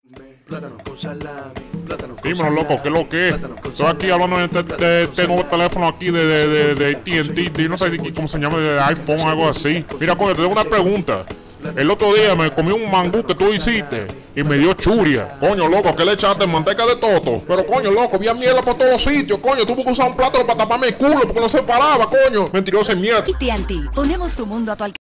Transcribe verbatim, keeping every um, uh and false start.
Plátano con salami, plátano con Dímelo, salami, loco, ¿qué es lo que es? plátano con Estoy aquí salami, hablando de este, de este nuevo teléfono aquí de, de, de, de A T and T, de no sé de- cómo se llama, de iPhone o algo así. Mira, coño, te tengo una pregunta. El otro día me comí un mangú que tú hiciste y me dio churia. Coño, loco, ¿qué le echaste? Manteca de toto. Pero, coño, loco, había mierda por todos los sitios. Coño, tuve que usar un plátano para taparme el culo porque no se paraba, coño. Mentiroso de mierda. A T and T, ponemos tu mundo a tu alcance.